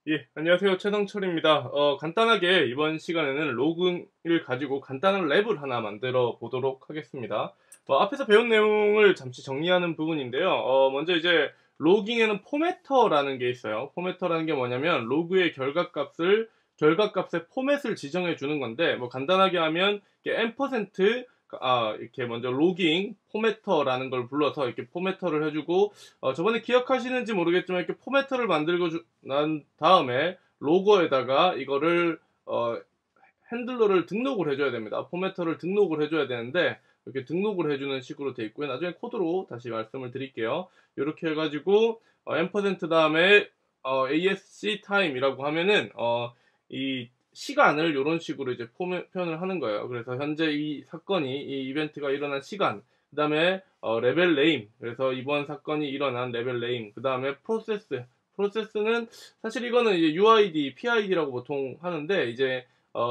예, 안녕하세요. 최성철입니다. 간단하게 이번 시간에는 로그인을 가지고 간단한 랩을 하나 만들어 보도록 하겠습니다. 앞에서 배운 내용을 잠시 정리하는 부분인데요. 먼저 이제 로깅에는 포매터라는 게 있어요. 포매터라는 게 뭐냐면 로그의 결과값의 포맷을 지정해 주는 건데, 뭐 간단하게 하면 이렇게 %, 이렇게 먼저 로깅 포매터라는 걸 불러서 이렇게 포매터를 해주고, 저번에 기억하시는지 모르겠지만 이렇게 포매터를 만들고 난 다음에 로고에다가 이거를 핸들러를 등록을 해줘야 됩니다. 포매터를 등록을 해줘야 되는데 이렇게 등록을 해주는 식으로 돼 있고요. 나중에 코드로 다시 말씀을 드릴게요. 이렇게 해가지고 다음에 ASC time이라고 하면은 이 시간을 이런 식으로 이제 표현을 하는 거예요. 그래서 현재 이 이벤트가 일어난 시간, 그 다음에 레벨 네임, 그래서 이번 사건이 일어난 레벨 네임, 그 다음에 프로세스는 사실 이거는 이제 UID, PID라고 보통 하는데 이제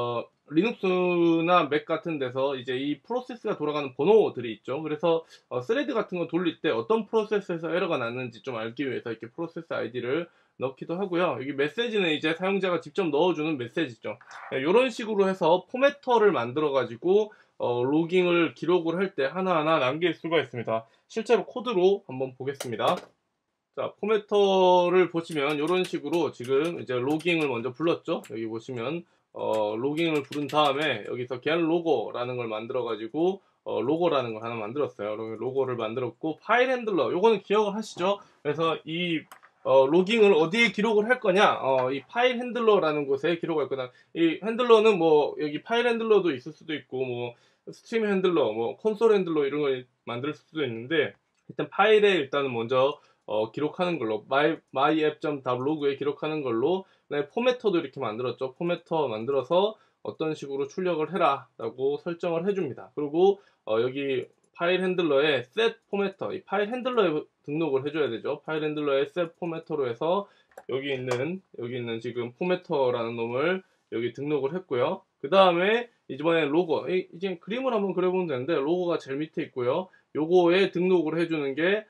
리눅스나 맥 같은 데서 이제 이 프로세스가 돌아가는 번호들이 있죠. 그래서 스레드 같은 거 돌릴 때 어떤 프로세스에서 에러가 났는지 좀 알기 위해서 이렇게 프로세스 아이디를 넣기도 하고요. 여기 메시지는 이제 사용자가 직접 넣어주는 메시지죠. 이런 식으로 해서 포매터를 만들어가지고 로깅을 기록을 할 때 하나하나 남길 수가 있습니다. 실제로 코드로 한번 보겠습니다. 자, 포매터를 보시면 이런 식으로 지금 이제 로깅을 먼저 불렀죠. 여기 보시면 로깅을 부른 다음에 여기서 get 로고라는 걸 만들어 가지고 로고라는 걸 하나 만들었어요. 로고를 만들었고 파일 핸들러 요거는 기억을 하시죠? 그래서 이 로깅을 어디에 기록을 할 거냐? 이 파일 핸들러라는 곳에 기록할 거다. 이 핸들러는 뭐 여기 파일 핸들러도 있을 수도 있고 뭐 스트림 핸들러, 뭐 콘솔 핸들러 이런 걸 만들 수도 있는데 일단 파일에 일단은 먼저 기록하는 걸로 myapp.log에 기록하는 걸로 포매터도 이렇게 만들었죠. 포매터 만들어서 어떤 식으로 출력을 해라 라고 설정을 해줍니다. 그리고 여기 파일 핸들러에 set 포매터, 이 파일 핸들러에 등록을 해줘야 되죠. 파일 핸들러에 set 포매터로 해서 여기 있는 지금 포매터라는 놈을 여기 등록을 했고요. 그 다음에 이번에 로고, 이제 그림을 한번 그려보면 되는데 로고가 제일 밑에 있고요. 요거에 등록을 해주는 게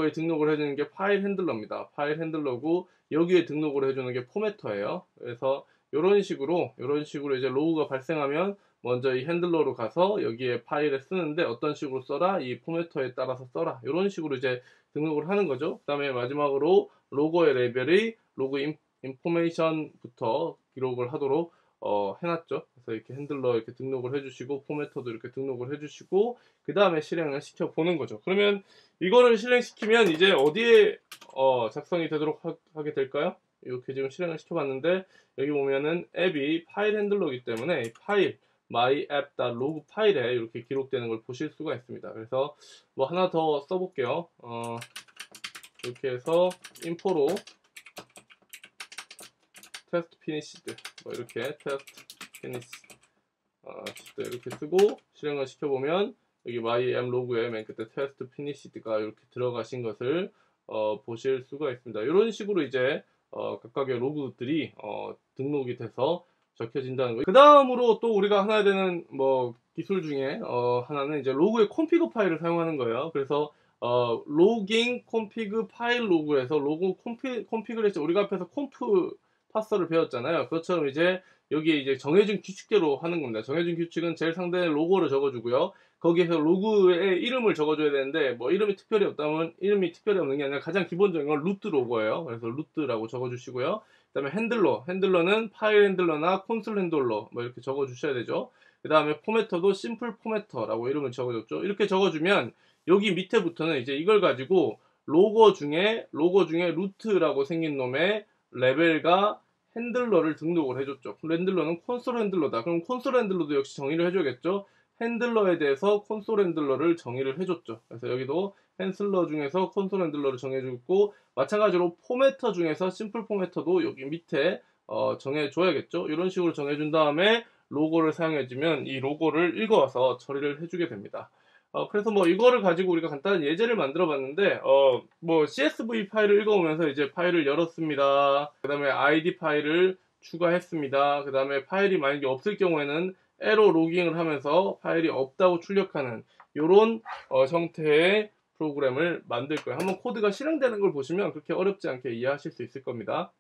파일 핸들러입니다. 파일 핸들러고 여기에 등록을 해주는 게 포매터예요. 그래서 이런 식으로 이제 로그가 발생하면 먼저 이 핸들러로 가서 여기에 파일에 쓰는데 어떤 식으로 써라? 이 포매터에 따라서 써라. 이런 식으로 이제 등록을 하는 거죠. 그 다음에 마지막으로 로고의 레벨이 로그 인포메이션부터 기록을 하도록 해놨죠. 그래서 이렇게 핸들러 이렇게 등록을 해주시고 포매터도 이렇게 등록을 해주시고 그 다음에 실행을 시켜 보는 거죠. 그러면 이거를 실행시키면 이제 어디에 작성이 되도록 하게 될까요? 이렇게 지금 실행을 시켜봤는데 여기 보면은 앱이 파일 핸들러이기 때문에 이 파일 myapp.log 파일에 이렇게 기록되는 걸 보실 수가 있습니다. 그래서 뭐 하나 더 써볼게요. 이렇게 해서 info로 test finished 뭐 이렇게 test finished 이렇게 쓰고 실행을 시켜보면 여기 myapp.log에 맨 끝에 test finished가 이렇게 들어가신 것을 보실 수가 있습니다. 이런 식으로 이제 각각의 로그들이 등록이 돼서 적혀진다는 거예요. 그 다음으로 또 우리가 하나 되는 뭐 기술 중에 하나는 이제 로그의 콘피그 파일을 사용하는 거예요. 그래서 로깅 콘피그 파일 로그에서 로그 콘피그레이션 우리가 앞에서 콤프 파서를 배웠잖아요. 그것처럼 이제 여기에 이제 정해진 규칙대로 하는 겁니다. 정해진 규칙은 제일 상단에 로고를 적어주고요. 거기에서 로그의 이름을 적어줘야 되는데 뭐 이름이 특별히 없는 게 아니라 가장 기본적인 건 루트 로고예요. 그래서 루트라고 적어주시고요. 그 다음에 핸들러는 파일 핸들러나 콘솔 핸들러 뭐 이렇게 적어주셔야 되죠. 그 다음에 포매터도 심플 포매터라고 이름을 적어줬죠. 이렇게 적어주면 여기 밑에부터는 이제 이걸 가지고 로고 중에 루트라고 생긴 놈의 레벨과 핸들러를 등록을 해줬죠. 핸들러는 콘솔 핸들러다. 그럼 콘솔 핸들러도 역시 정의를 해줘야겠죠. 핸들러에 대해서 콘솔 핸들러를 정의를 해줬죠. 그래서 여기도 핸슬러 중에서 콘솔 핸들러를 정해주고 마찬가지로 포매터 중에서 심플 포매터도 여기 밑에 정해줘야겠죠. 이런 식으로 정해준 다음에 로고를 사용해주면 이 로고를 읽어와서 처리를 해주게 됩니다. 그래서 뭐 이거를 가지고 우리가 간단한 예제를 만들어 봤는데 뭐 CSV 파일을 읽어오면서 이제 파일을 열었습니다. 그 다음에 ID 파일을 추가했습니다. 그 다음에 파일이 만약에 없을 경우에는 에러 로깅을 하면서 파일이 없다고 출력하는 이런 형태의 프로그램을 만들 거예요. 한번 코드가 실행되는 걸 보시면 그렇게 어렵지 않게 이해하실 수 있을 겁니다.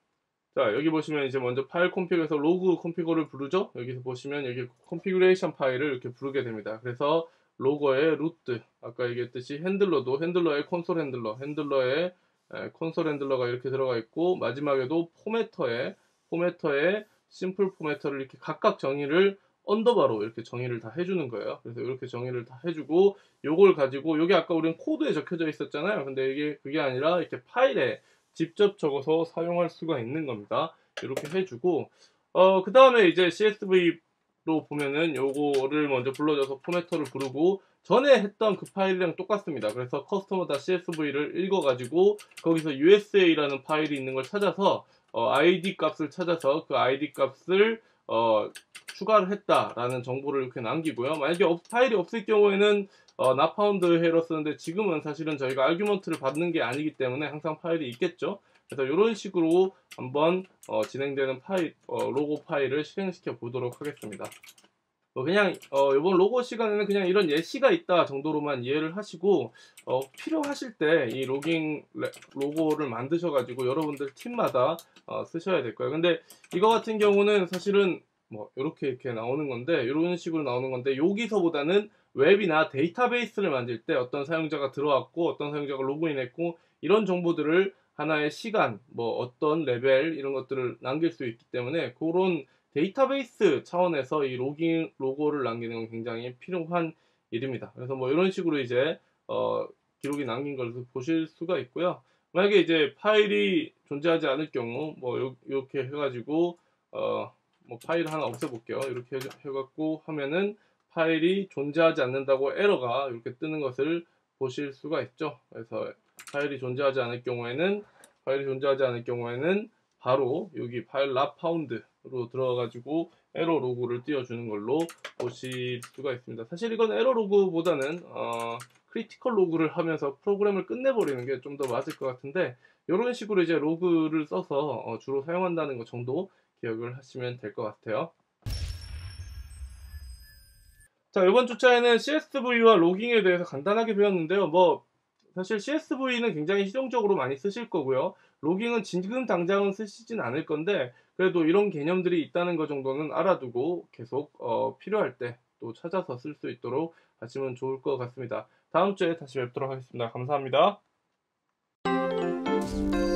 자, 여기 보시면 이제 먼저 파일 콘피그에서 로그 콘피그를 부르죠. 여기서 보시면 여기 컨피그레이션 파일을 이렇게 부르게 됩니다. 그래서 로거의 루트, 아까 얘기했듯이 핸들러도 핸들러의 콘솔 핸들러, 핸들러의 콘솔 핸들러가 이렇게 들어가 있고, 마지막에도 포매터에 심플 포매터를 이렇게 각각 정의를 언더바로 이렇게 정의를 다 해주는 거예요. 그래서 이렇게 정의를 다 해주고, 요걸 가지고 여기 아까 우리는 코드에 적혀져 있었잖아요. 근데 이게 그게 아니라 이렇게 파일에 직접 적어서 사용할 수가 있는 겁니다. 이렇게 해주고, 그 다음에 이제 CSV로 보면은 요거를 먼저 불러줘서 포매터를 부르고, 전에 했던 그 파일이랑 똑같습니다. 그래서 customer.csv를 읽어가지고, 거기서 USA라는 파일이 있는 걸 찾아서, ID 값을 찾아서 그 ID 값을, 추가를 했다라는 정보를 이렇게 남기고요. 만약에 파일이 없을 경우에는 not found 헤러 쓰는데, 지금은 사실은 저희가 아규먼트를 받는 게 아니기 때문에 항상 파일이 있겠죠. 그래서 이런 식으로 한번 진행되는 파일, 로고 파일을 실행시켜 보도록 하겠습니다. 그냥 이번 로고 시간에는 그냥 이런 예시가 있다 정도로만 이해를 하시고, 필요하실 때 이 로고를 만드셔가지고 여러분들 팀마다 쓰셔야 될 거예요. 근데 이거 같은 경우는 사실은 뭐 이렇게 나오는 건데, 이런 식으로 나오는 건데, 여기서보다는 웹이나 데이터베이스를 만들 때 어떤 사용자가 들어왔고 어떤 사용자가 로그인했고 이런 정보들을 하나의 시간, 뭐 어떤 레벨 이런 것들을 남길 수 있기 때문에, 그런 데이터베이스 차원에서 이 로고를 남기는 건 굉장히 필요한 일입니다. 그래서 뭐 이런 식으로 이제 기록이 남긴 것을 보실 수가 있고요. 만약에 이제 파일이 존재하지 않을 경우 뭐 이렇게 해가지고 뭐 파일을 하나 없애볼게요. 이렇게 해갖고 하면은 파일이 존재하지 않는다고 에러가 이렇게 뜨는 것을 보실 수가 있죠. 그래서 파일이 존재하지 않을 경우에는 바로 여기 파일 not found로 들어가가지고 에러 로그를 띄워주는 걸로 보실 수가 있습니다. 사실 이건 에러 로그보다는 크리티컬 로그를 하면서 프로그램을 끝내버리는 게 좀 더 맞을 것 같은데, 이런 식으로 이제 로그를 써서 주로 사용한다는 것 정도 기억을 하시면 될 것 같아요. 자, 이번 주차에는 CSV와 로깅에 대해서 간단하게 배웠는데요. 뭐 사실 CSV는 굉장히 실용적으로 많이 쓰실 거고요. 로깅은 지금 당장은 쓰시진 않을 건데, 그래도 이런 개념들이 있다는 것 정도는 알아두고 계속 필요할 때 또 찾아서 쓸 수 있도록 하시면 좋을 것 같습니다. 다음 주에 다시 뵙도록 하겠습니다. 감사합니다.